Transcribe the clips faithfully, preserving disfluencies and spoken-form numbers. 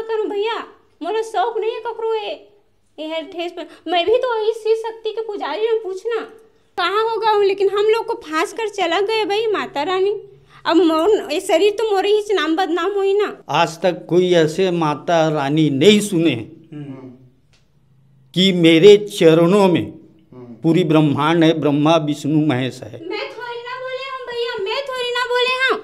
करूँ भैया, मोला शौक नहीं है ककरो ये ये ठेस पर। मैं भी तो इस शिव शक्ति के पुजारी में पूछना कहाँ होगा हूँ, लेकिन हम लोग को फांस कर चला गए भाई माता रानी। अब मोर ये शरीर तो मोरे ही नाम बदनाम हुई ना। आज तक कोई ऐसे माता रानी नहीं सुने कि मेरे चरणों में पूरी ब्रह्मांड है, ब्रह्मा विष्णु महेश है। मैं थोड़ी ना बोले हम भैया, मैं थोड़ी ना बोले हम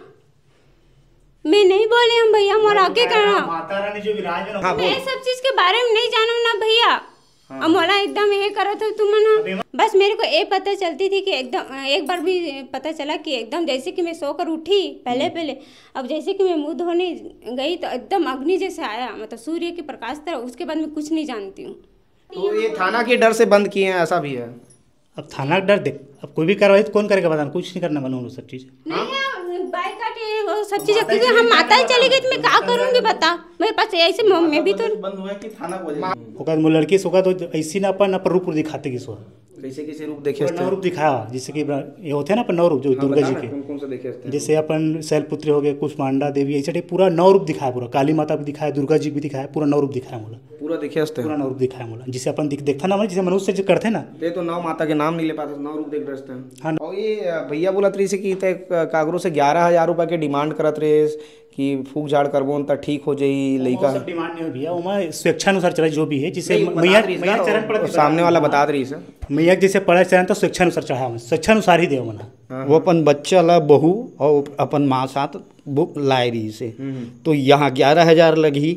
मैं नहीं बोले हम भैया, मोर आगे करना माता रानी जो विराज है, मैं सब चीज के बारे में नहीं जानू ना भैया। हाँ। अब मोला एकदम ये करा था तुम ना, बस मेरे को ये पता चलती थी कि एकदम एक बार भी पता चला कि एकदम जैसे कि मैं सोकर उठी पहले पहले, अब जैसे कि मैं मुंह धोने गई तो एकदम अग्नि जैसे आया, मतलब सूर्य के प्रकाश तरह। उसके बाद मैं कुछ नहीं जानती हूँ। तो ये थाना के डर से बंद किए हैं, ऐसा भी है? अब थाना का डर देख, अब कोई भी कार्रवाई तो कौन करेगा बता, कुछ नहीं करना बनो सब चीज़ नहीं बाइक काटे वो सब चीज़, क्योंकि हम माता ही चली गई तो मैं क्या करूँगी बता। मेरे पास ऐसे मैं भी तो बंद हुआ कि थाना होगा, वो लड़की सोगा तो ऐसी ना अपन अपन रूप दिखाते किसको, कैसे कैसे रूप देखे? नौ रूप दिखाया, जैसे कि ये होते हैं ना अपन नौ रूप जो दुर्गा जी के, कौन कौन से देखे? जैसे अपन शैलपुत्री हो गए, कुष्मांडा देवी, ऐसे पूरा नौ रूप दिखाया, पूरा काली माता भी दिखाया, दुर्गा जी भी दिखाया, पूरा नौ रूप दिखाया मोला, पूरा देखे पूरा नौ रूप दिखाया मोला, जिसे अपन देखता ना जैसे मनुष्य जो करते ना, ये तो नौ माता के नाम नहीं ले पाते, नौ रूप देख रहे हैं। हाँ। और ये भैया बोला रही से कि कागरों से ग्यारह हजार रुपये के डिमांड करत रहे कि फूक झाड़ करबो तो ठीक हो जाई लड़का। सब डिमांड नहीं हो भैया, वो स्वेच्छानुसार चला जो भी है, जिसे मैया मैया चरण पड़ सामने वाला बता रही है मैया जैसे पड़ा चरण तो स्वेच्छानुसार चढ़ा, स्वेच्छानुसार ही दे मना। वो अपन बच्चा ला बहू और अपन माँ साथ बुक लाए रही से, तो यहाँ ग्यारह हजार लगी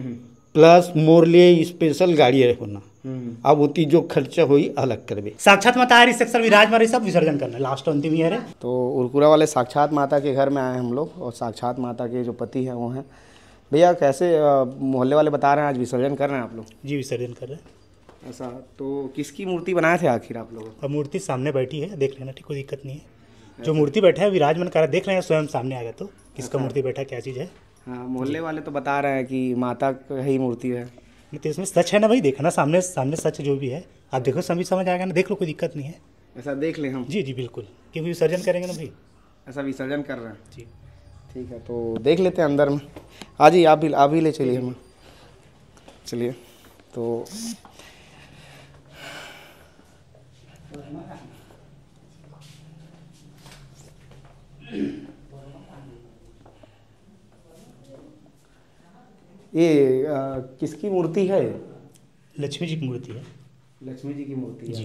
प्लस मोर लिए स्पेशल गाड़ी होना। अब उती जो खर्चा हुई अलग करबे। साक्षात माता है सेक्शन विराज मारे सब विसर्जन करना लास्ट अंतिम ईयर है। तो उरकुरा वाले साक्षात माता के घर में आए हम लोग, और साक्षात माता के जो पति हैं वो हैं भैया। कैसे मोहल्ले वाले बता रहे हैं आज विसर्जन कर रहे हैं आप लोग? जी विसर्जन कर रहे हैं। ऐसा तो किसकी मूर्ति बनाए थे आखिर आप लोग? अब मूर्ति सामने बैठी है, देख लेना, ठीक, कोई दिक्कत नहीं है। जो मूर्ति बैठा है विराजमान कर देख रहे हैं, स्वयं सामने आएगा तो किसका मूर्ति बैठा क्या चीज़ है। हाँ, मोहल्ले वाले तो बता रहे हैं कि माता का ही मूर्ति है, तो इसमें सच है ना भाई, देखना सामने सामने सच जो भी है आप देखो, सभी समझ आएगा ना, देख लो, कोई दिक्कत नहीं है। ऐसा देख लें हम? जी जी बिल्कुल, क्योंकि विसर्जन करेंगे ना भाई। ऐसा विसर्जन कर रहे हैं जी, ठीक है, तो देख लेते हैं अंदर में। आज ही आप भी आप भी ले चलिए हम, चलिए। तो ये आ, किसकी मूर्ति है? लक्ष्मी जी की मूर्ति है। लक्ष्मी जी की मूर्ति है जी।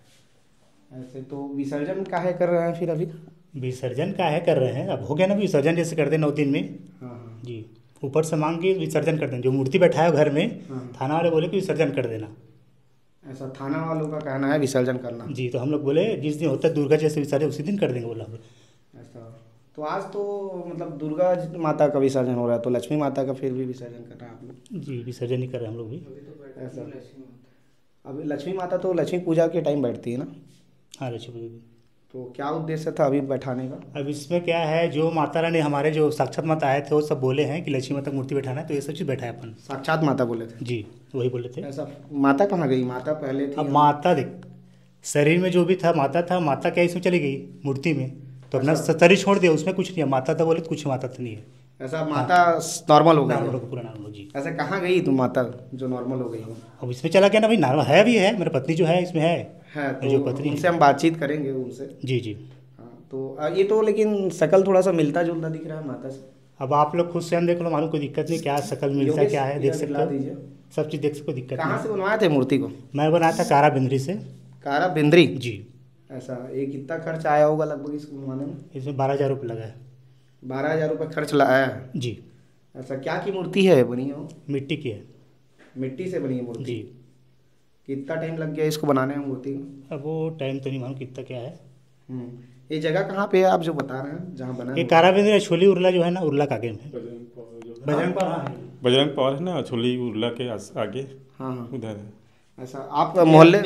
ऐसे तो विसर्जन काहे कर रहे हैं फिर अभी? विसर्जन काहे कर रहे हैं, अब हो गया ना विसर्जन, जैसे करते नौ दिन में। हाँ हाँ जी, ऊपर से मांग के विसर्जन कर देना, जो मूर्ति बैठा है घर में। हाँ। थाना वाले बोले कि विसर्जन कर देना। ऐसा थाना वालों का कहना है विसर्जन करना? जी, तो हम लोग बोले जिस दिन होता है दुर्गा जैसे विसर्जन उसी दिन कर देंगे बोला। ऐसा तो आज तो मतलब दुर्गा माता का विसर्जन हो रहा है, तो लक्ष्मी माता का फिर भी विसर्जन कर रहे हैं आप लोग? जी विसर्जन ही कर रहे हैं हम लोग भी। ऐसा अभी लक्ष्मी माता तो लक्ष्मी पूजा के टाइम बैठती है ना? हाँ लक्ष्मी। तो क्या उद्देश्य था अभी बैठाने का? अब इसमें क्या है, जो माता रानी हमारे जो साक्षात माता आए थे वो सब बोले हैं कि लक्ष्मी माता मूर्ति बैठाना है, तो ये सब चीज़ बैठा है अपन। साक्षात माता बोले थे? जी वही बोले थे। ऐसा माता कहाँ गई? माता पहले थी। अब माता देख, शरीर में जो भी था माता था, माता क्या इसमें चली गई मूर्ति में, तो अपना शरीर छोड़ दिया, उसमें कुछ नहीं है। माता था बोले तो कुछ माता तो नहीं है। ऐसा माता नॉर्मल हो गई? पूरा नॉर्मल जी। ऐसा कहाँ गई तुम माता जो नॉर्मल हो गई हो? अब इसमें चला गया ना भाई, नॉर्मल है भी है, मेरी पत्नी जो है इसमें है, है तो जो पत्नी उनसे हम बातचीत करेंगे उनसे। जी जी। हाँ तो ये तो लेकिन शकल थोड़ा सा मिलता जुलता दिख रहा है माता से। अब आप लोग खुद से हम देख लो, मालूम कोई दिक्कत नहीं, क्या शकल मिलता है क्या है, देख सकते हो, दीजिए सब चीज़ देख सकते, कोई दिक्कत कहाँ से बनवाए थे मूर्ति को? मैं बनाया था कारा बिंद्री से। कारा बिंद्री? जी। ऐसा ये कितना खर्च आया होगा लगभग इसको बनवाने में? इसमें बारह हज़ार रुपये लगा है। बारह हज़ार रुपये खर्च लाया है जी। ऐसा क्या की मूर्ति है बनी हो? मिट्टी की है। मिट्टी से बनी है मूर्ति? जी। कितना टाइम लग गया इसको बनाने में मूर्ति को? अब वो टाइम तो नहीं मालूम कितना क्या है। ये जगह कहाँ पे है आप जो बता रहे हैं जहाँ बना? ये कारा बिंद्री छोली उर्ला जो है ना, उर्ला का आगे में बजरंग पावर, बजरंग पावर है ना, छोली उर्ला के आगे। हाँ हाँ उधर है। ऐसा आप मोहल्ले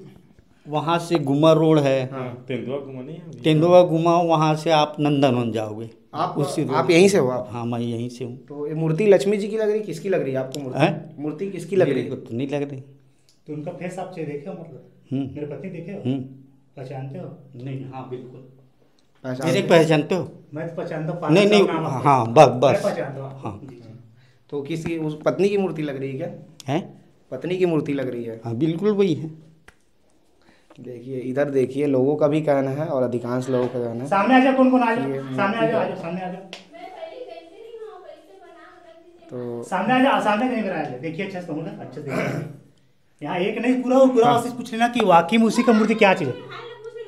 वहाँ से गुमा रोड है। हाँ तेंदुआ गुमा नहीं है? तेंदुआ गुमा, वहाँ से आप नंदनवन जाओगे। आप उसी आप यहीं से हो आप? हाँ मैं यहीं से हूँ। तो ये मूर्ति लक्ष्मी जी की लग रही, किसकी लग रही है आपको मूर्ति? है? मूर्ति किसकी लग रही है? तो नहीं लग रही। तो उनका फेस आप चाहिए देखे हो, मतलब मेरे पत्नी देखे हो, पहचानते हो? नहीं। हाँ बिल्कुल पहचान मेरे पहचानते हो? मैं तो पहचानता हूँ। नहीं नहीं, हाँ बस बस पहचानता हूँ। हाँ। तो किसी उस पत्नी की मूर्ति लग रही है क्या? है पत्नी की मूर्ति लग रही है। हाँ बिल्कुल वही है। देखिए इधर देखिए, लोगों का भी कहना है और अधिकांश लोगों का कहना है। सामने आ जाओ, कौन कौन आ जाओ, सामने आ जाओ, आ जाओ, सामने आ जाओ, तो सामने आ जाओ, सामने कहीं आ जाओ। देखिए अच्छा से कहूँ ना, अच्छे से देखिए। यहाँ एक नहीं पूरा पूरा वासिस पूछ लेना कि वाकई में उसी का मूर्ति क्या चीज़ है।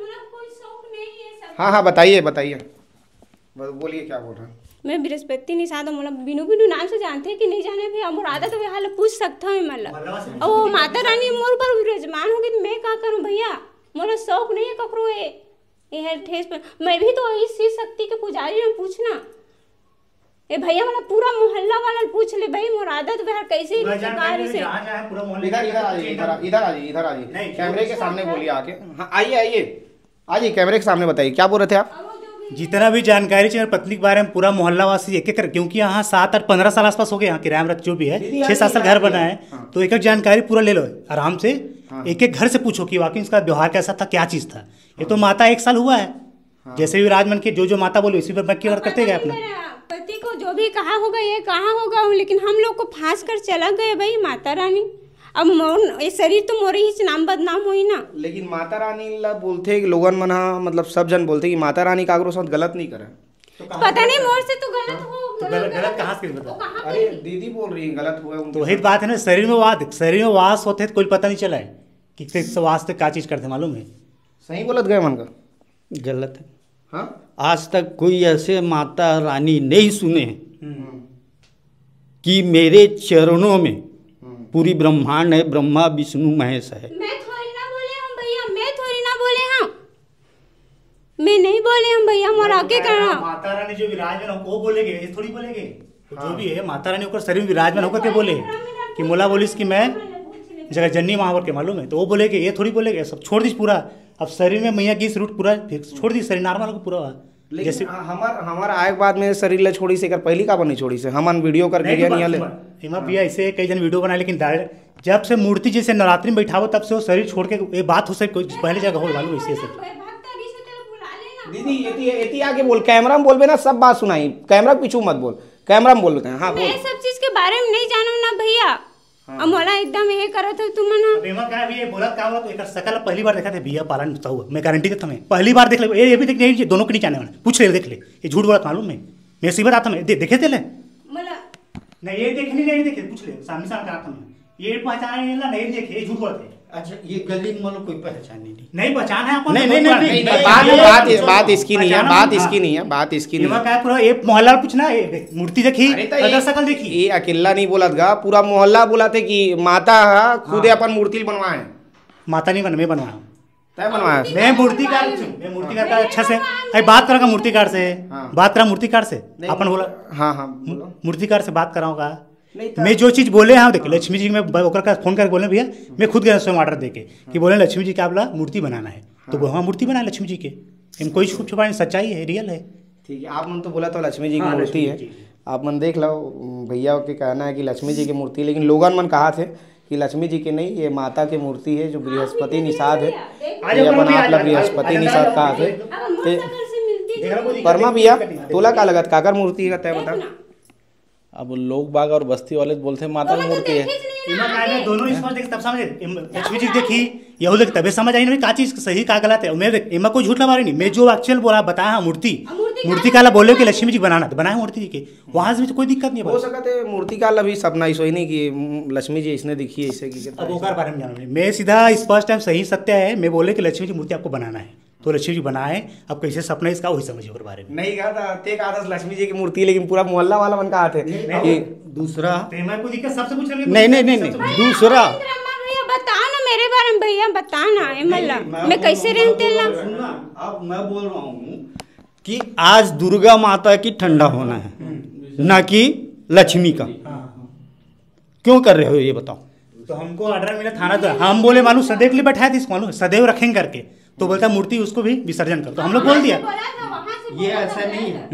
हाँ हाँ बताइए बताइए, बोलिए क्या बोल रहे हैं। मैं बृहस्पति निषाद मतलब बिनु बिनु नाम से जानते हैं कि नहीं जाने भैया मोर आदत है हाल पूछ सकता हूँ मतलब। और वो माता रानी मोर पर विराजमान होगी तो मैं क्या करूँ भैया, मोरा शौक नहीं है ककरो ये ये ठेस पर। मैं भी तो इस शिव शक्ति के पुजारी में पूछना ए भैया मतलब पूरा मोहल्ला वाला पूछ ले भाई मोर आदत है कैसे पूरा जानकारी से जहाँ जहाँ पूरा मोहल्ले इधर इधर आ जाइए, इधर इधर आ जाइए, इधर आ जाइए, नहीं, कैमरे के सामने बोलिए आके। हाँ आइए आइए आइए, कैमरे के सामने बताइए क्या बोल रहे थे आप। जितना भी जानकारी चाहिए पत्नी के बारे में पूरा मोहल्ला वासी एक एक कर, क्योंकि यहाँ सात आठ पंद्रह साल आसपास हो गए यहाँ किराया में जो भी है, छह सात साल घर बना है। तो एक एक जानकारी पूरा ले लो आराम से, एक एक घर से पूछो कि वाकई इसका व्यवहार कैसा था, क्या चीज़ था। ये तो माता एक साल हुआ है, जैसे भी राजमन के जो जो माता बोले उसी पर बाकी और करते गए अपना। पति को जो भी कहा होगा ये कहा होगा, लेकिन हम लोग को फांस कर चला गए भाई माता रानी। अब मोर ये शरीर तो मोरी ही नाम बदनाम हुई ना। लेकिन माता रानी ला बोलते कि लोगन मना मतलब सब जन बोलते कि माता रानी कागरो साथ गलत नहीं करे। तो पता नहीं मोर से तो गलत हो तो गलत गलत कहाँ से बता। अरे दीदी बोल रही है गलत हुआ है। तो वही बात है ना, शरीर में वास शरीर में वास होते तो कोई पता नहीं चला है कि किस वास से क्या चीज़ करते मालूम है। सही बोलत गए मन का गलत है। हाँ आज तक कोई ऐसे माता रानी नहीं सुने कि मेरे चरणों में पूरी ब्रह्मांड है, ब्रह्मा विष्णु महेश है। मैं थोड़ी ना बोले हम भैया, मैं थोड़ी ना बोले हम मैं नहीं बोले हम भैया मोर आके करना। माता रानी जो विराजमान हो वो बोलेगे, ये थोड़ी बोलेगे। तो जो भी है माता रानी होकर शरीर में विराजमान होकर के बोले कि मोला बोलिस कि मैं जगह जन्नी महावर के मालूम है, तो वो बोलेगे, ये थोड़ी बोलेगे। सब छोड़ दी पूरा, अब शरीर में मैया की इस रूट पूरा फिर छोड़ दी, शरीर नॉर्मल को पूरा। जैसे हमार हमारा आए बाद में शरीर ले छोड़ी से कर पहली का बनी छोड़ी से हमन वीडियो करके गया नहीं ले हिमा भैया ऐसे कई जन वीडियो बनाए, लेकिन डायरेक्ट जब से मूर्ति जैसे नवरात्रि में बैठाओ तब से वो शरीर छोड़ के ये बात हो सके पहले जगह हो मालूम ऐसे ऐसे। दीदी एती एती आगे बोल, कैमरा में बोलबे ना सब बात सुनाई, कैमरा के पीछू मत बोल, कैमरा में बोल लेते हैं। हाँ बोल। मैं सब चीज के बारे में नहीं जानू ना भैया। अब मोला एकदम ये करत हो तुम ना। बेमा क्या भी ये बोला क्या हुआ, तो एक शकल पहली बार देखा था भैया पालन होता हुआ, मैं गारंटी देता मैं पहली बार देख ले। ये भी देख नहीं दोनों के नहीं जाने वाला, पूछ ले देख ले, ये झूठ बोला मालूम है, मैं सी बताता मैं देखे थे ले नहीं ये देखे नहीं देखे, पूछ ले सामने सामने कहा था मैं, ये पहचाने नहीं देखे, ये झूठ बोलते। अच्छा ये गली में कोई पहचान नहीं नहीं पहचान है आपको। नहीं नहीं नहीं बात बात इस बात इसकी नहीं है, बात इसकी नहीं है, बात इसकी नहीं है। क्या पूरा ये मोहल्ला पूछना, मूर्ति देखी अगर शकल देखी, ये अकेला नहीं बोलत गा, पूरा मोहल्ला बोलाते कि माता खुद अपन मूर्ति बनवाए। माता नहीं बन मैं बनवाया तय बनवाया मैं मूर्तिकार मैं मूर्तिकार का अच्छा से अरे बात करा मूर्तिकार से, बात करा मूर्तिकार से अपन बोला। हाँ हाँ मूर्तिकार से बात कराऊंगा मैं जो चीज़ बोले हाँ देखे लक्ष्मी जी में ओकर का फोन करके बोले भैया मैं खुद गया स्वयं ऑर्डर देके कि बोले लक्ष्मी जी का बोला मूर्ति बनाना है, तो वो हाँ मूर्ति बनाए लक्ष्मी जी के, इनमें कोई छुप छुपा नहीं, सच्चाई है, रियल है। ठीक है आप मन तो बोला तो लक्ष्मी जी की मूर्ति है, आप मन देख लो भैया के कहना है कि लक्ष्मी जी की मूर्ति, लेकिन लोगन मन कहा थे कि लक्ष्मी जी की नहीं ये माता की मूर्ति है जो बृहस्पति निषाद है, ये अपन आप लोग बृहस्पति निषाद कहा थे। परमा भैया तोला का लगत काकर मूर्ति है तय बता। अब लोग बाग और बस्ती वाले बोलते हैं माता की मूर्ति है, दोनों इसमें देख तब समझे लक्ष्मी जी देखी यहू देख तबे समझ आई नहीं का चीज सही का गलत है। मैं देख इमा कोई झूठ लगा रही नहीं, मैं जो एक्चुअल बोला बताया मूर्ति मूर्ति काला बोले कि लक्ष्मी जी बनाना तो बनाया मूर्ति जी के, वहां से कोई दिक्कत नहीं हो सकता है। मूर्ति काला भी सपना ही सोई नहीं कि लक्ष्मी जी इसने दिखी ऐसे की बारे में जाना, मैं सीधा स्पष्ट टाइम सही सत्य है, मैं बोले कि लक्ष्मी जी मूर्ति आपको बनाना है तो लक्ष्मी जी बनाए, अब कैसे सपना इसका वही समझिए और बारे में नहीं कहा था ते कहा था लक्ष्मी जी की मूर्ति, लेकिन पूरा मोहल्ला वाला मन कहा थे दूसरा कोई दिक्कत सबसे कुछ नहीं नहीं नहीं नहीं दूसरा बता ना मेरे बारे में भैया बता ना मतलब मैं कैसे रहते ला। अब मैं बोल रहा हूँ कि आज दुर्गा माता की ठंडा होना है ना कि लक्ष्मी का, क्यों कर रहे हो ये बताओ। तो हमको ऑर्डर मिला थाना था, हम बोले मालूम सदैव के लिए बैठाया था इसको मालूम सदैव रखेंगे करके, तो बोलता मूर्ति उसको भी विसर्जन कर, तो हम लोग बोल दिया ये ऐसा नहीं है।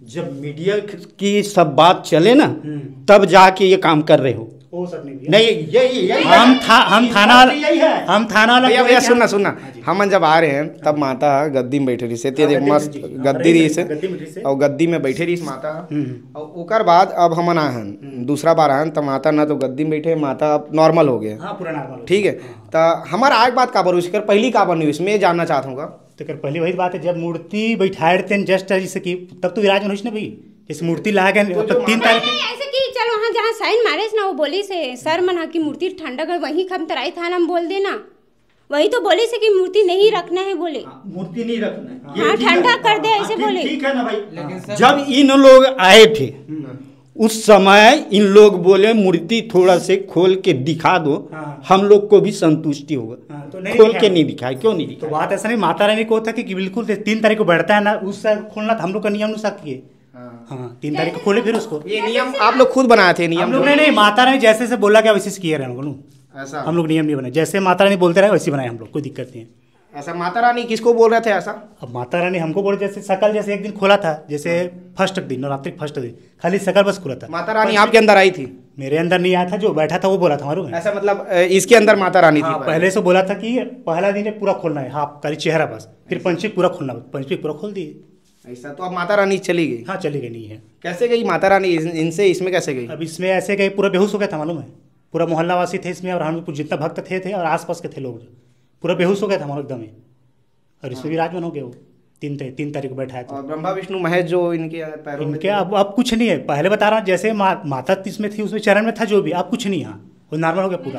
जब मीडिया की सब बात चले ना तब जाके ये काम कर रहे हो। हो सकते नहीं नहीं यही यही हम था हम थाना यही है। हम थाना वाला भैया भैया सुनना सुनना हम जब आ रहे हैं तब माता गद्दी में बैठे रही से तेज मस्त गद्दी रही से और गद्दी में बैठे रही माता और ओकर बाद अब हम आना है दूसरा बार आए तब माता ना तो गद्दी में बैठे माता अब नॉर्मल हो गए। हाँ पूरा नॉर्मल ठीक है तो हमारा आग बात का बर उसकर पहली का बनी इसमें जानना चाहता हूँ। तो कर पहली वही बात है जब मूर्ति बैठाए रहते हैं जस्ट जैसे कि तब तो विराजमान हुई ना भाई जैसे मूर्ति ला गए तो तीन तारीख ऐसे कि चल वहाँ जहाँ साइन मारे ना वो बोली से सर मना की मूर्ति ठंडा कर वहीं खम तराई था हम बोल देना वही तो बोले से कि मूर्ति नहीं रखना है बोले मूर्ति नहीं रखना है। हाँ ठंडा कर दे ऐसे बोले। ठीक है ना भाई। जब इन लोग आए थे उस समय इन लोग बोले मूर्ति थोड़ा से खोल के दिखा दो हम लोग को भी संतुष्टि होगा। तो नहीं खोल के नहीं दिखाए क्यों नहीं दिखाए? तो बात ऐसा नहीं माता रानी को था कि बिल्कुल तीन तारीख को बैठता है ना उससे खोलना था हम लोग का नियम अनुसार किए। हाँ तीन तारीख को खोले फिर उसको ये नियम आप लोग खुद बनाए थे नियम? हम लोग नहीं नहीं माता रानी जैसे से बोला क्या वैसे से किए रहे हम लोग ऐसा हम लोग नियम नहीं बनाए जैसे माता रानी बोलते रहे वैसे बनाए हम लोग कोई दिक्कत नहीं है। ऐसा माता रानी किसको बोल रहे थे ऐसा? अब माता रानी हमको बोले जैसे सकल जैसे एक दिन खोला था जैसे फर्स्ट दिन नवरात्रि फर्स्ट दिन खाली सकल बस खुला था। माता रानी आपके अंदर आई थी? मेरे अंदर नहीं आया था जो बैठा था वो बोला था हमारे ऐसा मतलब इसके अंदर माता रानी थी? हाँ, पहले से बोला था कि पहला दिन पूरा खोलना है हाफ खाली चेहरा बस फिर पंचमी पूरा खोलना पंचमी पूरा खोल दिए। ऐसा तो अब माता रानी चली गई? हाँ चली गई नहीं है। कैसे गई माता रानी इनसे इसमें कैसे गई? अब इसमें ऐसे गए पूरा बेहोश हो गया था मालूम है पूरा मोहल्ला वासी थे इसमें और हम जितना भक्त थे थे और आसपास के थे लोग पूरा बेहोश हो गया था हमारा एकदम ही और इसमें भी राजमन हो गया वो तीन तीन तारीख को बैठा है। और ब्रह्मा विष्णु महेश जो इनके पैरों इनके अब अब कुछ नहीं है पहले बता रहा हूँ जैसे मा, माता इसमें थी उसमें चरण में था जो भी अब कुछ नहीं यहाँ वो नॉर्मल हो गया पूरा।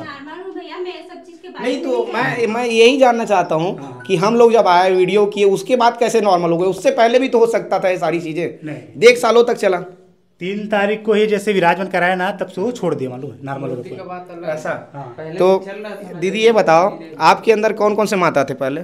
नहीं तो मैं मैं यही जानना चाहता हूँ कि हम लोग जब आए वीडियो किए उसके बाद कैसे नॉर्मल हो गए? उससे पहले भी तो हो सकता था ये सारी चीजें। देख सालों तक चला तीन तारीख को ही जैसे विराजमान कराया ना तब से वो छोड़ दिया मालूम है नॉर्मल हो गया ऐसा। तो दीदी ये बताओ आपके अंदर कौन कौन से माता थे पहले?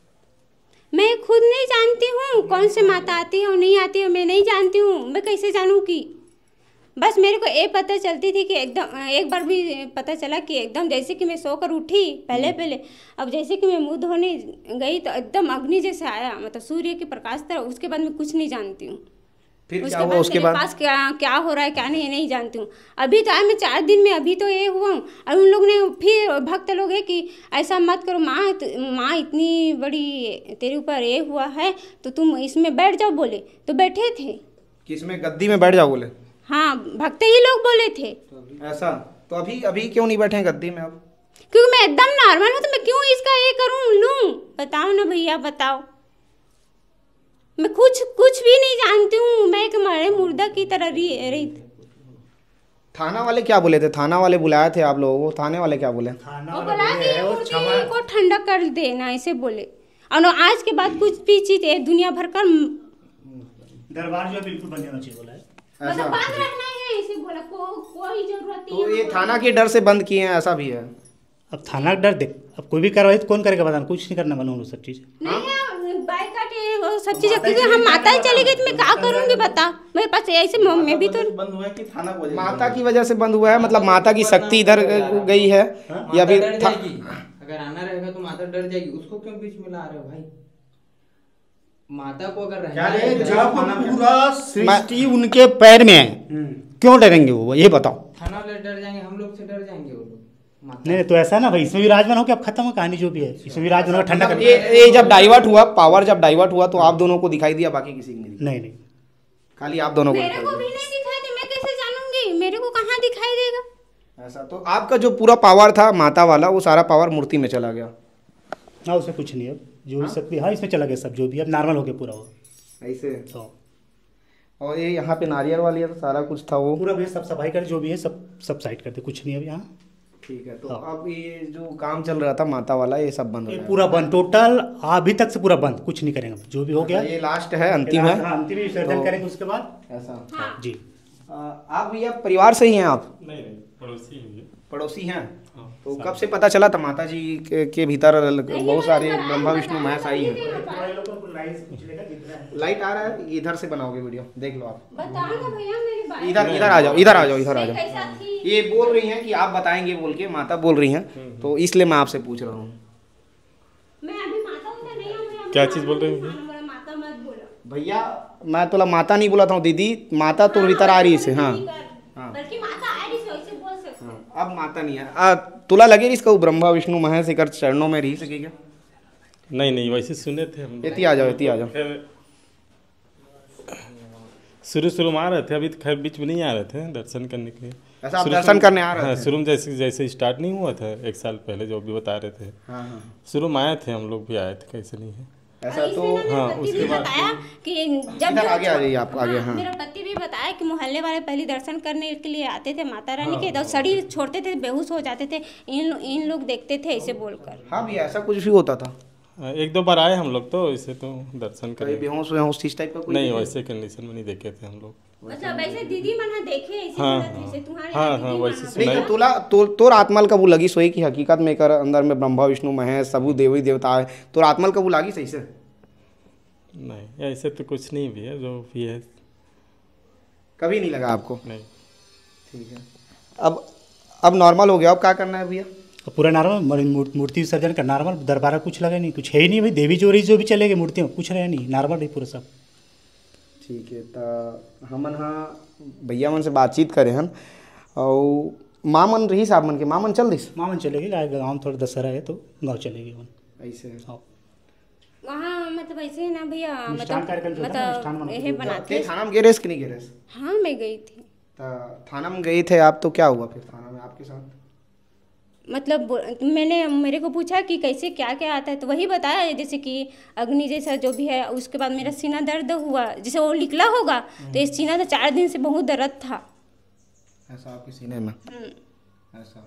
मैं खुद नहीं जानती हूँ कौन से माता आती है और नहीं आती है मैं नहीं जानती हूँ मैं कैसे जानूँ कि बस मेरे को ये पता चलती थी कि एकदम एक बार भी पता चला कि एकदम जैसे कि मैं सोकर उठी पहले पहले अब जैसे कि मैं मुँह धोने गई तो एकदम अग्नि जैसे आया मतलब सूर्य के प्रकाश तरह उसके बाद मैं कुछ नहीं जानती हूँ। फिर उसके क्या हुआ? बाद उसके बाद पास क्या क्या हो रहा है क्या नहीं नहीं जानती हूँ। अभी तो आए मैं चार दिन में अभी तो ये हुआ हूँ और उन लोग ने फिर भक्त लोग है कि ऐसा मत करो माँ माँ इतनी बड़ी तेरे ऊपर ये हुआ है तो तुम इसमें बैठ जाओ बोले तो बैठे थे। किसमें गद्दी में बैठ जाओ बोले? हाँ भक्त ही लोग बोले थे। ऐसा तो अभी अभी क्यों नहीं बैठे गद्दी में? अब क्योंकि मैं एकदम नॉर्मल हूँ तो मैं क्यों इसका ये करूँ लूँ? बताओ ना भैया बताओ। मैं कुछ कुछ भी नहीं जानती हूँ मैं एक मरे मुर्दा की तरह रही थी। थाना वाले क्या बोले थे? थाना वाले बुलाए थे आप लोगों को? थाने वाले क्या बोले? वो बोला कि मूर्ति को ठंडा कर देना ऐसे बोले और आज के बाद कुछ भी चीज है दुनिया भर का दरबार जो बिल्कुल बंद होना चाहिए बोला है मतलब बंद रखना है ऐसे बोला को, कोई जरूरत नहीं। तो ये थाना के डर से बंद किए हैं ऐसा भी है? अब थाना का डर देख अब कोई भी कार्रवाई तो कौन करेगा बताना कुछ नहीं करना मालूम सब चीज़ नहीं बाइकाट वो सब चीज़ें क्योंकि हम माता ही चली गई तो मैं क्या करूँगी बता मेरे पास ऐसे मैं भी तो बंद हुआ है कि थाना को माता की वजह से बंद हुआ है मतलब माता की शक्ति इधर गई है या फिर अगर आना रहेगा तो माता डर जाएगी उसको क्यों बीच में ला रहे हो भाई? माता को अगर रहना जब पूरा सृष्टि उनके पैर में है क्यों डरेंगे वो ये बताओ? थाना वाले डर जाएंगे हम लोग से डर जाएंगे वो लोग। नहीं तो ऐसा ना भाई इसमें भी राजमन हो गया अब खत्म हो कहानी जो भी है इसमें भी राजमन ठंडा कर ये, ये जब डाइवर्ट हुआ पावर जब डाइवर्ट हुआ तो आप दोनों को दिखाई दिया बाकी किसी को नहीं? नहीं नहीं खाली आप दोनों को मेरे को भी नहीं दिखाई दे मैं कैसे जानूंगी मेरे को कहाँ दिखाई देगा? ऐसा तो आपका जो पूरा पावर था माता वाला वो सारा पावर मूर्ति में चला गया? हाँ उसमें कुछ नहीं अब जो भी सब हाँ इसमें चला गया सब जो भी अब नॉर्मल हो गया पूरा वो ऐसे। तो और ये यहाँ पे नारियल वाली है तो सारा कुछ था वो पूरा भी सब सफाई कर जो भी है सब सब साइड करते कुछ नहीं अब यहाँ। ठीक है तो अब ये जो काम चल रहा था माता वाला ये सब बंद हो ये गया? पूरा बंद टोटल अभी तक से पूरा बंद कुछ नहीं करेंगे जो भी हो गया ये लास्ट है अंतिम है? हाँ, अंतिम विसर्जन करेंगे उसके बाद ऐसा हाँ। जी। आ, आप भैया परिवार से ही हैं आप? नहीं नहीं पड़ोसी हैं। पड़ोसी हैं तो कब से पता चला था माता जी के, के भीतर बहुत सारे ब्रह्मा विष्णु महेश आई हैं? लाइट आ रहा है इधर से बनाओगे वीडियो देख लो आप। बताओ ना भैया मेरी बात इधर इधर आ जाओ इधर आ जाओ इधर आ जाओ। कैसा थी? ये बोल रही हैं कि आप बताएंगे बोल के माता बोल रही हैं तो इसलिए मैं आपसे पूछ रहा हूँ। मैं अभी माता हूँ नहीं हूँ क्या चीज़ बोल रही हैं? माता मत बोलो भैया मैं तोला माता नहीं बोला था दीदी, माता तो भीतर आ रही से। हाँ बल्कि माता आ रही से वैसे बोल सकते हैं। अब माता नहीं है। आ, तुला लगे इसका ब्रह्मा विष्णु महेश कर चरणों में रही सके क्या? नहीं नहीं वैसे सुने थे हम। इतनी आ जाओ, इतनी आ जाओ। शुरू शुरू में आ रहे थे, अभी तो खैर बीच में नहीं आ रहे थे दर्शन करने के लिए। ऐसा आप दर्शन करने आ रहे हाँ, थे? शुरू में जैसे जैसे स्टार्ट नहीं हुआ था एक साल पहले जो भी बता रहे थे, हाँ हाँ शुरू में आए थे हम लोग भी आए थे, कैसे नहीं है। ऐसा तो हाँ पति उसके भी बाद बताया कि जब इधर आगे आ जाइए आप आगे। हाँ मेरा पति भी बताया कि मोहल्ले वाले पहले दर्शन करने के लिए आते थे माता रानी के, तो शरीर छोड़ते थे, बेहोश हो जाते थे, इन इन लोग देखते थे ऐसे बोलकर। हाँ भी ऐसा कुछ भी होता था? एक दो बार आए हम लोग तो इसे तो दर्शन कहीं कर बेहोश वेहोश इस टाइप का कोई? नहीं, वैसे कंडीशन में नहीं देखे थे हम लोग। मतलब वैसे दीदी मना देखे ऐसे हाँ, बोलत वैसे तुम्हारे हाँ, यहाँ हाँ, दीदी वैसे मना सुना नहीं है। तो तोला तो तोर आत्मल कबू लगी सोई की हकीकत में कर अंदर में ब्रह्मा विष्णु महेश सबू देवी देवता है, तोर आत्मल कबू लागी सही से? नहीं ऐसे तो कुछ नहीं भी है, जो भी है कभी नहीं लगा आपको? नहीं। ठीक है, अब अब नॉर्मल हो गया, अब क्या करना है भैया? तो पूरा नॉर्मल मूर्ति विसर्जन का नॉर्मल, दरबारा कुछ लगा नहीं, कुछ है ही नहीं भाई, देवी चोरी जो भी चलेगी मूर्तियों कुछ रहे नहीं, नॉर्मल रही पूरा सब। ठीक है, तो हमन हाँ भैया मन से बातचीत करे हन और मामन रही साहब मन के मामन चल दिस मामन चलेगी, गाँव में थोड़ा दशहरा है तो गाँव चलेगी मन ऐसे। हाँ वहाँ मतलब ऐसे है ना भैया, अनुष्ठान कार्यक्रम मतलब चलता है, अनुष्ठान मतलब मनाते यही हैं। बनाते के थाना में गिरेस कि नहीं गिरेस? हाँ मैं गई थी। तो थाना में गई थे आप, तो क्या हुआ फिर थाना में आपके साथ? मतलब बो- मैंने मेरे को पूछा कि कैसे क्या क्या आता है, तो वही बताया जैसे कि अग्नि जैसा जो भी है। उसके बाद मेरा सीना दर्द हुआ, जैसे वो निकला होगा तो इस सीना तो चार दिन से बहुत दर्द था। ऐसा आपके सीने में? ऐसा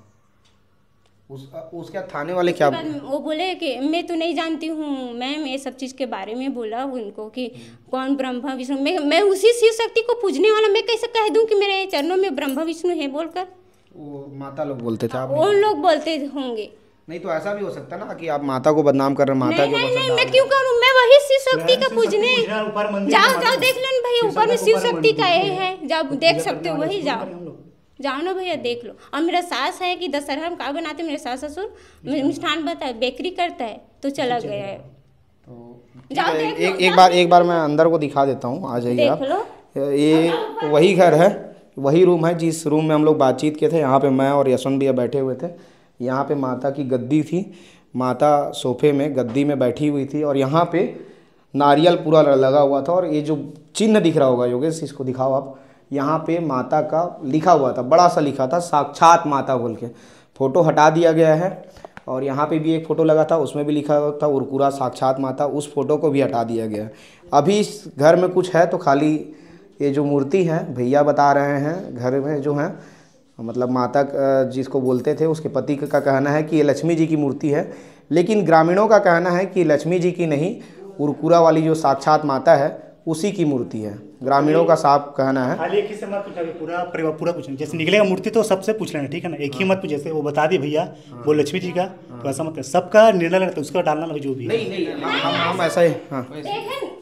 उस उसके थाने वाले क्या? उसके बाद वो बोले कि मैं तो नहीं जानती हूँ मैम, ये सब चीज़ के बारे में बोला उनको कि कौन ब्रह्मा विष्णु, मैं मैं उसी शिव शक्ति को पूजने वाला, मैं कैसे कह दूँ कि मेरे चरणों में ब्रह्मा विष्णु है बोलकर? वो माता लोग बोलते थे, आप वो लोग बोलते होंगे। नहीं तो ऐसा भी हो सकता ना कि आप माता को बदनाम कर रहे हैं, माता नहीं के नहीं ऊपर नहीं, से मैं दाग- क्यों करूँ, मैं वही शिव शक्ति का शिव शक्ति पूजने। पूजना, ऊपर मंदिर जाओ में जाओ माता- देख लो ना भैया, शिव ऊपर में शक्ति शिव ऊपर शक्ति का मंदिर ये में है, जाओ पूजा देख करने सकते हो, वाले वही शुरू जाओ करें हम लोग। जाओ ना भैया देख लो। और मेरा सास है कि दशहरा में का बनाते, मेरे सास ससुर मिष्ठान बनता है, बेकरी करता है, तो चला गया है। तो जाओ देख लो, एक एक बार एक बार मैं अंदर को दिखा देता हूँ, आ जाइए आप। देख लो। ये वही घर है, वही रूम है जिस रूम में हम लोग बातचीत किए थे। यहाँ पे मैं और यशवंत भैया बैठे हुए थे। यहाँ पे माता की गद्दी थी, माता सोफे में गद्दी में बैठी हुई थी और यहाँ पे नारियल पूरा लगा हुआ था। और ये जो चिन्ह दिख रहा होगा योगेश, इसको दिखाओ आप, यहाँ पे माता का लिखा हुआ था, बड़ा सा लिखा था साक्षात माता बोल के। फ़ोटो हटा दिया गया है और यहाँ पे भी एक फ़ोटो लगा था, उसमें भी लिखा था उरकुरा साक्षात माता, उस फोटो को भी हटा दिया गया है। अभी इस घर में कुछ है तो खाली ये जो मूर्ति है, भैया बता रहे हैं घर में जो है मतलब माता जिसको बोलते थे उसके पति का कहना है कि ये लक्ष्मी जी की मूर्ति है, लेकिन ग्रामीणों का कहना है कि लक्ष्मी जी की नहीं, उरकुरा वाली जो साक्षात माता है उसी की मूर्ति है। ग्रामीणों का साफ कहना है। खाली एक ही से मत पूछा, पूरा परिवार पूरा पूछना, जैसे निकलेगा मूर्ति तो सबसे पूछ लेना, ठीक है ना, एक ही मत पूछ, जैसे वो बता दिए भैया वो लक्ष्मी जी का, तो ऐसा मत, सबका निर्णय लेना तो उसका डालना जो भी है। नहीं नहीं हम हम हम ऐसा ही। हाँ देखें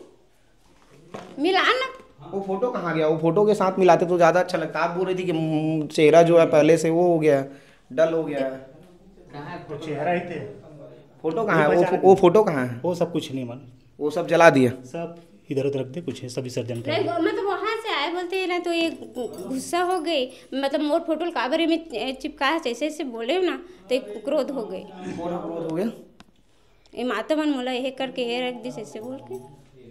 मिलाना, वो फोटो कहाँ गया? वो फोटो के साथ मिलाते तो ज़्यादा अच्छा लगता। आप बोल रही थी कि मुंह- चेहरा जो है पहले से वो हो गया है, डल हो गया है। कहाँ है वो चेहरा ही थे, फोटो कहाँ है? वो वो फोटो कहाँ है? वो सब कुछ नहीं मन, वो सब जला दिए। सब इधर उधर रख दे, कुछ है सब विसर्जन कर। नहीं, मतलब वहाँ से आए बोलते हैं ना, तो ये गुस्सा हो गई, मतलब मोर फोटो काबरे में चिपका है, जैसे ऐसे बोले ना तो एक क्रोध हो गई। कौन क्रोध हो गया? ये माता मन मोला यह करके ये रख दी ऐसे बोल के।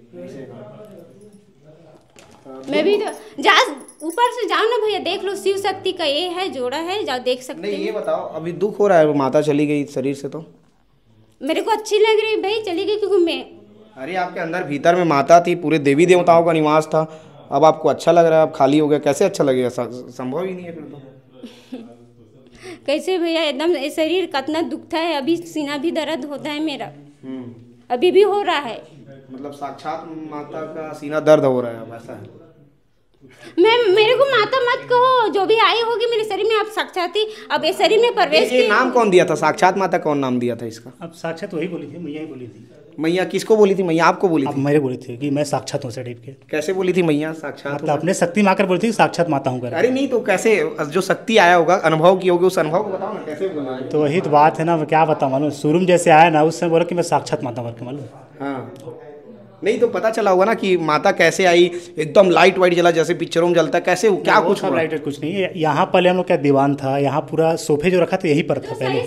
मैं भी तो जा ऊपर से जाओ ना भैया, देख लो शिव शक्ति का ये है जोड़ा है, जाओ देख सकते नहीं ये हो। बताओ, अभी दुख हो रहा है, वो माता चली गई शरीर से तो? मेरे को अच्छी लग रही भाई, चली गई क्योंकि मैं अरे आपके अंदर भीतर में माता थी, पूरे देवी देवताओं का निवास था, अब आपको अच्छा लग रहा है, अब खाली हो गया, कैसे अच्छा लगेगा? संभव ही नहीं है फिर तो। कैसे भैया, एकदम ये शरीर कितना दुखता है, अभी सीना भी दर्द होता है मेरा, अभी भी हो रहा है। मतलब साक्षात माता का सीना दर्द हो रहा है अब, ऐसा है? मैं मेरे को माता मत कहो, जो भी आई होगी मेरे शरीर में, आप साक्षात ही अब ये शरीर में प्रवेश ये की। नाम कौन दिया था? साक्षात माता कौन नाम दिया था इसका? अब साक्षात वही बोली थी, मैया ही बोली थी। मैया किसको बोली थी? मैया आपको बोली अब थी? मेरे बोले थे कि मैं साक्षात हूँ टाइप के, कैसे बोली थी मैया साक्षात? मतलब अपने शक्ति में आकर बोली थी साक्षात माता हूँ कर। अरे नहीं तो कैसे, जो शक्ति आया होगा, अनुभव की होगी, उस अनुभव को बताओ ना, कैसे बोला? तो वही तो बात है ना, क्या बताऊँ मालूम, शुरू में जैसे आया ना उससे बोला कि मैं साक्षात माता हूँ करके मालूम। हाँ नहीं तो पता चला होगा ना कि माता कैसे आई, एकदम लाइट वाइट जला जैसे पिक्चरों में जलता है, कैसे क्या कुछ हुआ? लाइट कुछ नहीं है। यहाँ पहले हम लोग क्या दीवान था, यहाँ पूरा सोफे जो रखा था यहीं पर था पहले।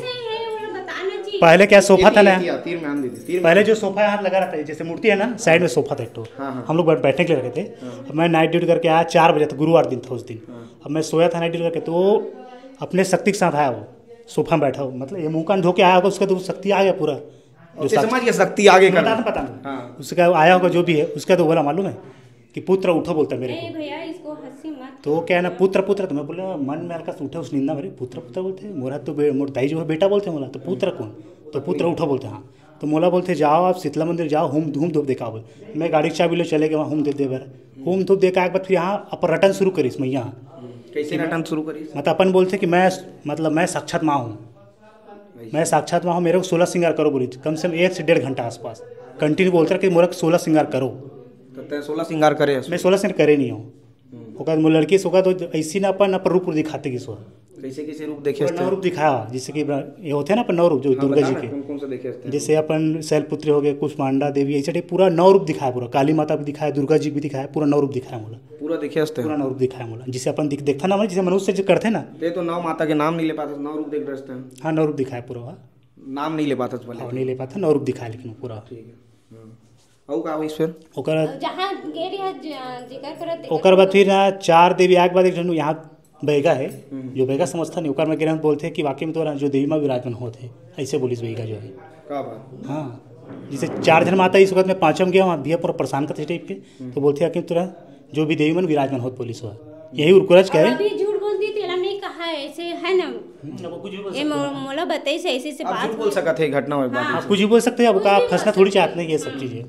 पहले क्या सोफा था ना, तीर में आन दीजिए, तीर में। पहले जो सोफा यहाँ लगा रहता है, जैसे मूर्ति है ना, साइड में सोफा था एक तो, हम लोग बैठने के लिए रखे थे। अब मैं नाइट ड्यूटी करके आया, चार बजे था, गुरुवार दिन था उस दिन। अब मैं सोया था नाइट ड्यूटी करके, तो वो अपने शक्ति के साथ आया, वो सोफा में बैठा हो, मतलब ये मुँह कान धो के आया होगा, उसका तो शक्ति आ गया पूरा, समझ गया शक्ति आगे कर पता पता नहीं उसका आया होगा जो भी है, उसका तो बोला मालूम है कि पुत्र उठो बोलता है मेरे को। भैया इसको हंसी मत। तो क्या है ना, पुत्र पुत्र, तो मैं बोला मन में हल्का उठे उस निंदा मेरे, पुत्र पुत्र बोलते हैं, मोरा तो मोर दाई जो है बेटा बोलते हैं, मोला तो पुत्र कौन, तो पुत्र उठो बोलते हैं। हाँ तो मोला बोलते जाओ आप शीतला मंदिर जाओ, होम धूम धूप देखा बोल। मैं गाड़ी की चाबी ले चले गए वहाँ, होम धूप दे बेरा होम धूप देखा के बाद फिर यहाँ अपन रटन शुरू करी इसमें। यहाँ कैसे रटन शुरू करी? मतलब अपन बोलते कि मैं मतलब मैं साक्षात माँ हूँ, मैं साक्षात माँ हूँ, मेरे को सोलह श्रृंगार करो बोली, कम से कम एक से डेढ़ घंटा आसपास कंटिन्यू बोलते रहे कि मेरा सोलह श्रृंगार करो। तो सोलह श्रृंगार करे? मैं सोलह श्रृंगार करे नहीं हूँ। ओका लड़की से होगा तो ऐसी ना अपन अपन रूप दिखाते कि सो कैसे कैसे रूप देखे? नौ रूप दिखाया, जैसे कि ये होते हैं ना अपन नौ रूप जो दुर्गा जी के, कौन कौन से देखे? जैसे अपन शैलपुत्री हो गए, कुष्मांडा देवी, ऐसे टाइप पूरा नौ रूप दिखाया, पूरा काली माता भी दिखाया, दुर्गा जी भी दिखाया, पूरा नौ रूप दिखाया मोला, पूरा देखे पूरा नौ रूप दिखाया मोला, जिसे अपन देखता ना, जिसे मनुष्य जो करते ना। ये तो नौ माता के नाम नहीं ले पाते, नौ रूप देख रहे हैं। हाँ नौ रूप दिखाया पूरा, नाम नहीं ले पाता हाँ नहीं ले पाता, नौ रूप दिखाया लेकिन पूरा। ठीक है। और का इस फिर ओकर जहां गेरी है जिक्र करत, ओकर बाद फिर चार देवी आग बाद एक जन यहाँ बैगा है, जो बैगा समझता नहीं, ओकर में गिरन बोलते हैं कि वाकई में तो जो देवी माँ विराजमान होते हैं, ऐसे बोलिस बैगा जो है। का बात? हाँ जैसे चार जन माता इस वक्त में पाँचम गया वहाँ दिया पूरा परेशान करते टाइप के, तो बोलते हैं कि तुरा जो भी देवी मन विराजमान होते पुलिस हुआ, यही उर्कुरज कह रहे। अभी झूठ बोलती तेरा नहीं कहा है, ऐसे है ना, ये मोला बताई से ऐसे से बात बोल सकते थे घटना में बात। आप कुछ भी बोल सकते हैं, अब का फंसना थोड़ी चाहते नहीं ये सब चीज़ें।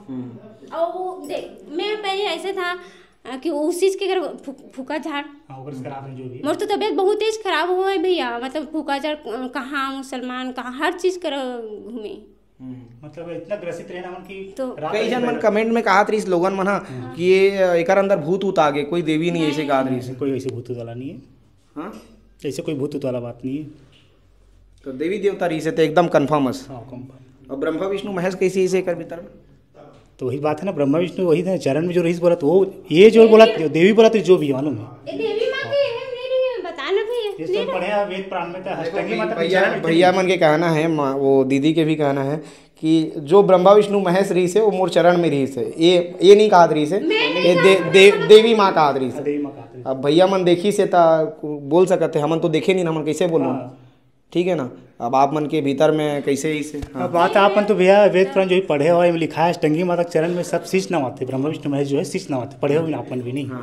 और वो देख मैं पहले ऐसे था कि उस चीज़ के अगर फूका झाड़, मोर तो तबीयत बहुत तेज खराब हुआ है भैया, मतलब फूका झाड़ कहाँ मुसलमान कहाँ हर चीज़ कर घूमे, मतलब इतना ग्रसित रहना मन की। तो कई जन मन कमेंट में कहा थी इस लोगन मन कि ये एकर अंदर भूत उत आ गए, कोई देवी नहीं ऐसे कहा थी। कोई ऐसे भूत वाला नहीं है, हाँ ऐसे कोई भूत वाला बात नहीं है। तो देवी देवता रही से तो एकदम कन्फर्म है। हाँ कंफर्म। और ब्रह्मा विष्णु महेश कैसे इसे कर भीतर में? तो वही बात है ना, ब्रह्मा विष्णु वही था, चरण में जो रईस बोला तो वो ये जो बोला देवी बोला तो जो भी मालूम है, देवी माँ की है मेरी बताना भैया, ये सब पढ़े वेद पुराण में था, हष्टंगी माता के भैया चरण में। भैया मन के कहना है, वो दीदी के भी कहना है कि जो ब्रह्मा विष्णु महेश रही से वो मोर चरण में रही से, ये ये नहीं कहा रही से, ये दे, दे, देवी माँ कहा रही से। देवी माँ का आते। अब भैया मन देखी से ता बोल सकते, हमन तो देखे नहीं ना, मन कैसे बोलूँ? ठीक है ना, अब आप मन के भीतर में कैसे इसे। हाँ। अब बात आप मन तो भैया वेद पुराण जो भी पढ़े हुआ है लिखा है, अष्टंगी माता के चरण में सब शीश नवाते, ब्रह्मा विष्णु महेश जो है शीश नवाते, पढ़े हुए आप मन भी नहीं।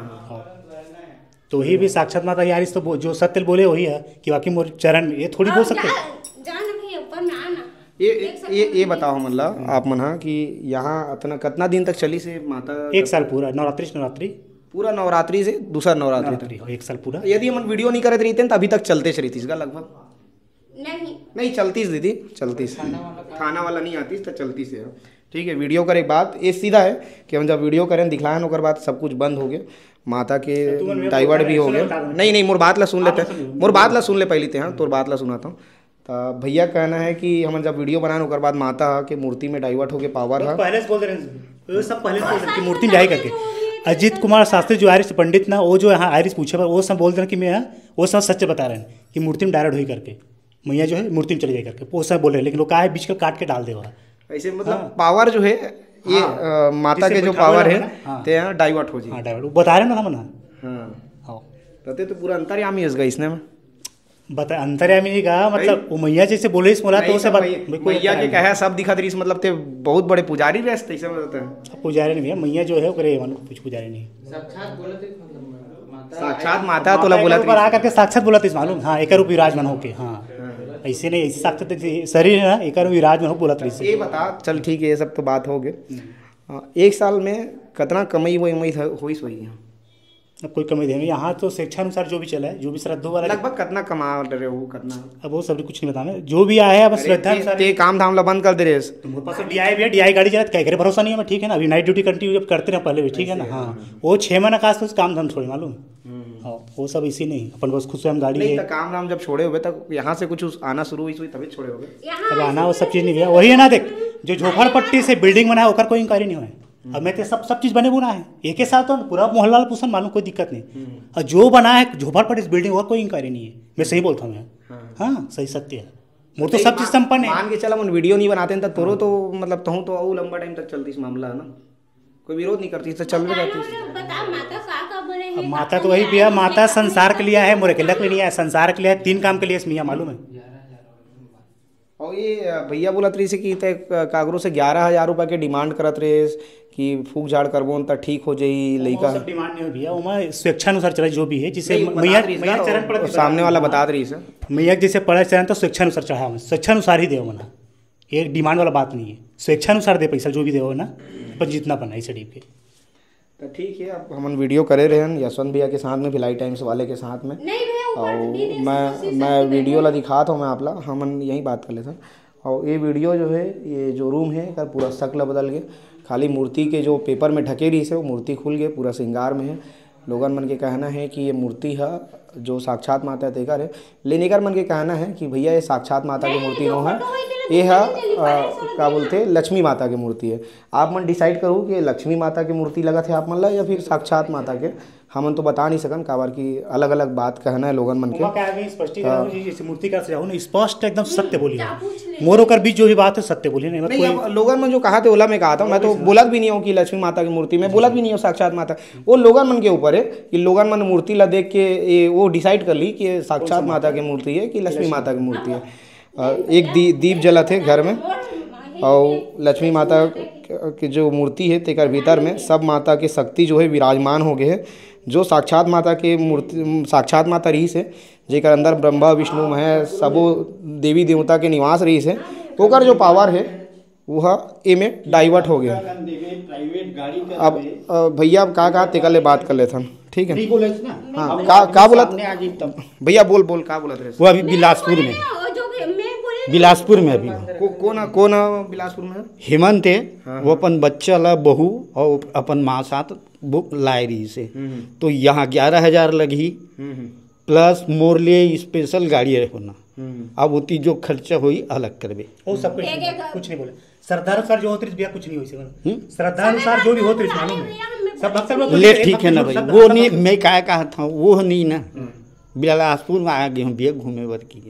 तो वही भी साक्षात माता यार, इस तो जो सत्य बोले वही है कि वाकई मोर चरण में, ये थोड़ी बोल सकते हैं। जाना भैया ऊपर में आना। ये ये ये बताओ मतलब आप मन हाँ कि यहाँ इतना कितना दिन तक चली से माता? एक साल पूरा नवरात्रि से नवरात्रि, पूरा नवरात्रि से दूसरा नवरात्रि तक, नवरात्रि एक साल पूरा। यदि हम वीडियो नहीं करते रहते तो अभी तक चलते रही थी इसका लगभग? नहीं नहीं चलती दीदी, चलती खाना वाला नहीं आती तो चलती से। ठीक है, वीडियो करे बात ये सीधा है कि हम जब वीडियो करें दिखलाएं ओकर बाद सब कुछ बंद हो गया, माता के डाइवर्ट भी हो गए। नहीं नहीं मोर बात ला सुन लेते हैं, मोर बात ला सुन ले पहले थे। हाँ तोर बात ला सुनाता हूँ। तो भैया कहना है कि हम जब वीडियो बनाए ओकर बाद माता के मूर्ति में डाइवर्ट होके पावर है, पहले से बोल रहे हैं सब, पहले से बोल रहे हैं कि मूर्ति में जाए करके। अजीत कुमार शास्त्री जो आयरिश पंडित ना, वो जो यहाँ आयरिश पूछे पर वो सब बोल रहे हैं कि मैं वो सब सच बता रहे हैं कि मूर्ति में डायरेक्ट हुई करके, मैया जो है मूर्ति में चले जाए करके वो सब बोल रहे हैं, लेकिन वो कहा है बीच का काट के डाल देगा ऐसे। मतलब पावर जो है ये आ, माता के जो पावर है ते यहाँ डाइवर्ट हो जाए। हाँ डाइवर्ट बता रहे ना हम ना। हाँ कहते तो पूरा अंतर्यामी है इसने में बता, अंतर्यामी नहीं कहा, मतलब वो मैया जैसे बोले इस बोला तो उसे मैया के कहा सब दिखा रही मतलब ते बहुत बड़े पुजारी रहे ऐसे बताते हैं। पुजारी नहीं भैया, मैया जो है करे कुछ पुजारी नहीं, साक्षात बोले थे, साक्षात माता तो बोला ऊपर आ करके साक्षात बोला था मालूम। हाँ एक रूप विराजमान होके, हाँ ऐसे नहीं, ऐसे साक्षात शरीर है ना एक रूप विराजमान हो बोला था। ये बता चल ठीक है, ये सब तो बात हो गए। एक साल में कितना कमाई वही वही हुई सोई है? अब कोई कमी नहीं यहाँ तो शिक्षा अनुसार जो भी चला है, जो भी श्रद्धा वाला लगभग कितना कमा रहे हो कितना? अब वो सब कुछ नहीं बताना, जो भी आया है बस श्रद्धा अनुसार। ते काम धाम ला बंद कर दे रहे मेरे पास डीआई भी है, डीआई गाड़ी चला कह भरोसा नहीं है मैं, ठीक है ना। अभी नाइट ड्यूटी कंटिन्यू करते रहे पहले भी, ठीक है ना। हाँ वो छः महीने का आसपास काम धाम छोड़े मालूम। हाँ वो सब इसी नहीं, अपन बस खुद से हम गाड़ी है काम धाम जब छोड़े हुए तब यहाँ से कुछ आना शुरू हुई तभी छोड़े हो गए। अब आना वो सब चीज़ नहीं है, वही है ना। देख जो झोपड़पट्टी से बिल्डिंग बना है ओकर कोई इंक्वायरी नहीं हुआ है, अब मैं तो सब सब चीज़ बने बुना है एक ही साल तो पूरा मोहल्ला वाला पूछन मालूम कोई दिक्कत नहीं। और जो बना है झोपड़पट्टी इस बिल्डिंग और कोई इंक्वायरी नहीं है। मैं सही बोलता हूँ मैं। हाँ सही सत्य है मोर तो सब चीज़ संपन्न है। मान के चला मन वीडियो नहीं बनाते तो तोरो तो मतलब कहूँ तो और लंबा टाइम तक चलती इस मामला है ना, कोई विरोध नहीं करती तो चल रही रहती। बता माता का का बोले अब हैं माता तो वही भैया माता संसार के लिए है मोरे के लक नहीं है संसार के लिए है तीन काम के लिए इसमें मालूम है। और ये भैया बोलत रही से कि ते कागरों से ग्यारह हजार रुपये के डिमांड करत रहे कि फूक झाड़ करबो तो ठीक हो जाई लड़का। सब डिमांड नहीं हो भैया वो मैं स्वेच्छानुसार चला जो भी है जिसे नहीं, बता मैया रही है मैया ना, चरण पढ़ और सामने वाला बता रही है मैया जैसे पढ़े चरण तो स्वेच्छानुसार चढ़ा मैं स्वेच्छानुसार ही दे मना ये डिमांड वाला बात नहीं है स्वेच्छानुसार दे पैसा जो भी दे ना पर जितना बना इसे डीप के। तो ठीक है अब हम वीडियो करे रहे हैं यशवंत भैया के साथ में भिलाई टाइम्स वाले के साथ में। नहीं भैया और ऊपर भी देख मैं सकते हो, मैं वीडियो ला दिखाता हूँ मैं आप ला हम यही बात कर लेते हैं। और ये वीडियो जो है ये जो रूम है कर पूरा शक्ल बदल गए खाली मूर्ति के जो पेपर में ढके रही से वो मूर्ति खुल गए पूरा श्रृंगार में है। लोगन मन के कहना है कि ये मूर्ति है जो साक्षात माता तेकर है लेनेकर मन के कहना है कि भैया ये साक्षात माता की मूर्ति नो है ये है क्या बोलते हैं लक्ष्मी माता की मूर्ति है। आप मन डिसाइड करो कि लक्ष्मी माता की मूर्ति लगा थे आप मन ला या फिर साक्षात माता के हमन तो बता नहीं सकन काबर की अलग अलग बात कहना है लोगन मन के। स्पष्टीकरण मूर्ति का सजाओ ना स्पष्ट एकदम सत्य बोली मोर होकर बीच जो भी बात है सत्य बोली नहीं नहीं अब लोगन मन जो कहा थे ओला मैं कहा था मैं तो बोलत भी नहीं हूँ कि लक्ष्मी माता की मूर्ति में बोलत भी नहीं हूँ साक्षात माता वो लोगन मन के ऊपर है कि लोगन मन मूर्ति ला देख के ये वो डिसाइड कर ली कि साक्षात माता की मूर्ति है कि लक्ष्मी माता की मूर्ति है। एक दी, दीप जला थे घर में और लक्ष्मी माता की जो मूर्ति है तेकर भीतर में सब माता की शक्ति जो है विराजमान हो गए है जो साक्षात माता के मूर्ति साक्षात माता रही से जेकर अंदर ब्रह्मा विष्णु महेश सबो देवी देवता के निवास रही से ओकर जो पावर है वह ए में डाइवर्ट हो गया। अब भैया अब का का तेकर ले बात कर लेते हम ठीक है। हाँ का का बोलत भैया बोल बोल का बोलत रहे वो अभी बिलासपुर में बिलासपुर में अभी को, कौन कौन बिलासपुर में हेमंत है वो अपन बच्चा ला बहू और अपन माँ साथ बुक लाए रही से तो यहाँ ग्यारह हजार लगी प्लस मोर लिए स्पेशल गाड़ी होना अब उती जो खर्चा हुई अलग करबे वो सब कुछ कुछ नहीं बोले श्रद्धानुसार जो होती भैया कुछ नहीं हुई श्रद्धानुसार जो भी होती मालूम है सब भक्त लोग ले ठीक है ना भाई वो नहीं मैं क्या कहा था वो नहीं ना बिलासपुर में आ गए हम भी घूमे वर की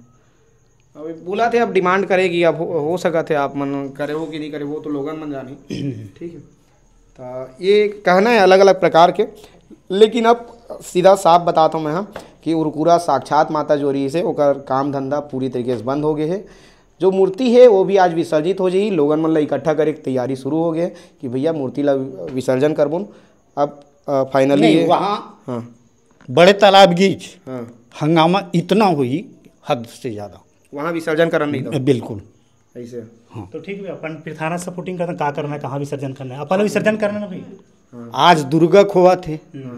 अब बोला थे अब डिमांड करेगी अब हो, हो सका थे आप मन करे हो कि नहीं करे वो तो लोगन मन जानी ठीक है। तो ये कहना है अलग अलग प्रकार के लेकिन अब सीधा साफ बताता हूँ मैं हाँ कि उरकुरा साक्षात माता जो रही से ओकर काम धंधा पूरी तरीके से बंद हो गए है। जो मूर्ति है वो भी आज विसर्जित हो जाई लोगन मन ला इकट्ठा करे की तैयारी शुरू हो गए कि भैया मूर्ति ला विसर्जन करबो। अब फाइनली वहाँ हाँ बड़े तालाब गीच हाँ हंगामा इतना हुई हद से ज़्यादा वहाँ विसर्जन करना नहीं था बिल्कुल ऐसे। हाँ तो ठीक है अपन फिर थाना सपोर्टिंग करना कहाँ करना है कहाँ विसर्जन करना है अपन विसर्जन करना ना भाई। आज दुर्गा खोआ थे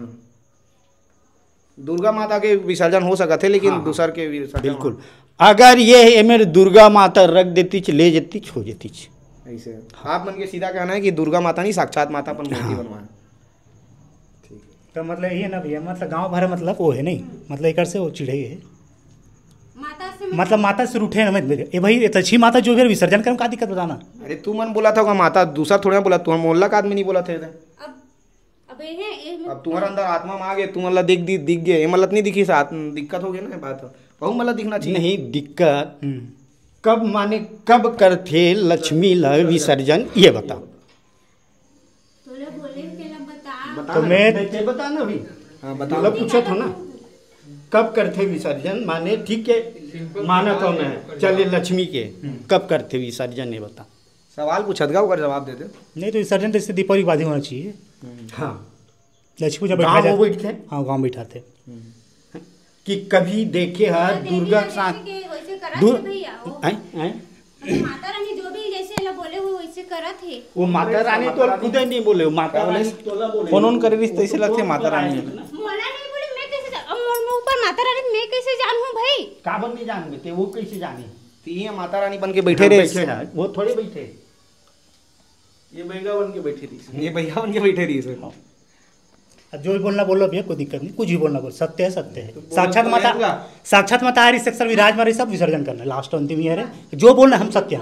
दुर्गा माता के विसर्जन हो सका थे लेकिन दूसर के विसर्जन बिल्कुल अगर ये मेरे दुर्गा माता रख देती ले जाती हो जाती ऐसे। आप मन के सीधा कहना है कि दुर्गा माता नहीं साक्षात माता अपन मूर्ति बनवाए ठीक तो मतलब यही है ना भैया मतलब गांव भर मतलब वो है नहीं मतलब एक से वो चिढ़े है मतलब माता से उठे ना ये भाई अच्छी माता जो भी विसर्जन करूँ का दिक्कत बताना। अरे तू मन बोला था माता दूसरा थोड़ा बोला तू मोहल्ला का आदमी नहीं बोला थे अब अब ये है ये अब तुम्हारे अंदर आत्मा में आ गए तुम मतलब दिख दिख दिख गए मतलब नहीं दिखी दिक्कत हो गई ना बात बहु मतलब दिखना चाहिए नहीं दिक्कत कब माने कब करते लक्ष्मी ला विसर्जन ये बता तोले बोले के ला बता तो मैं बता ना अभी हाँ बता मतलब पूछा था ना कब करते विसर्जन माने ठीक है माना कौन है चले लक्ष्मी के कब करते विसर्जन ये बता सवाल पूछत गा ओकर जवाब दे दे नहीं तो विसर्जन तो इससे दीपावली के बाद ही होना चाहिए। हाँ लक्ष्मी पूजा गाँव बैठा बैठते हाँ गाँव बैठाते कि कभी देखे है दुर्गा के साथ वैसे करा दूर- थे भैया वो हैं? हैं? माता रानी जो भी जैसे ला बोले वो वैसे करा थे वो माता रानी तो खुद नहीं बोले वो माता रानी तोला बोले फोन ऑन करे रिश्ते ऐसे लगते माता रानी मोला नहीं बोले मैं कैसे जा- अब मोर मुंह पर माता रानी मैं कैसे जानूं भाई काबर नहीं जान बेटे वो कैसे जाने तीन माता रानी बन के बैठे रहे बैठे हैं वो थोड़े बैठे ये बैगा बन के बैठी थी ये भैया बन के बैठे रही सर अब जो भी बोलना बोलो भैया कोई दिक्कत नहीं कुछ भी बोलना बोल सत्य है सत्य है साक्षात माता साक्षात माता आ रही सेक्सर विराज मारी सब विसर्जन करना लास्ट अंतिम ईयर है जो बोलना हम सत्य हैं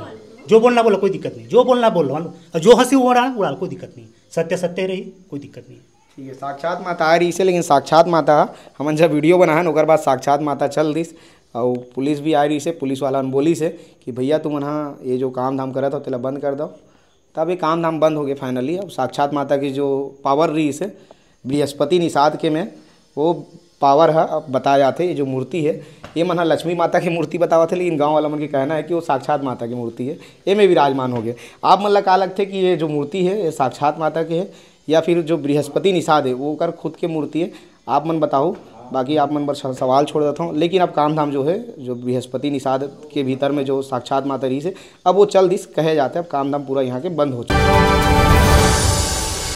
जो बोलना बोलो, कोई दिक्कत नहीं, जो बोलना बोल लो, और जो हंसी उड़ा उड़ा कोई दिक्कत नहीं, सत्य सत्य रही, कोई दिक्कत नहीं। ठीक है, साक्षात माता आ रही से, लेकिन साक्षात माता हमन जब वीडियो बना है ओकर बाद साक्षात माता चल दिस और पुलिस भी आ रही से, पुलिस वाला बोली से कि भैया तुम यहाँ ये जो काम धाम करत हो तेला बंद कर दो, तब ये काम धाम बंद हो गए फाइनली। अब साक्षात माता की जो पावर रही से बृहस्पति निषाद के में वो पावर है, अब बताया जाते ये जो मूर्ति है ये मन लक्ष्मी माता की मूर्ति बतावा थे, लेकिन गांव वाला मन के कहना है कि वो साक्षात माता की मूर्ति है, ये में विराजमान हो गए। आप मन का लगते कि ये जो मूर्ति है ये साक्षात माता की है या फिर जो बृहस्पति निषाद है वो कर खुद की मूर्ति है, आप मन बताओ। बाकी आप मन पर सवाल छोड़ देता हूँ, लेकिन अब काम धाम जो है जो बृहस्पति निषाद के भीतर में जो साक्षात माता रही से अब वो चल दिस कहे जाते हैं, अब काम धाम पूरा यहाँ के बंद हो चुका है।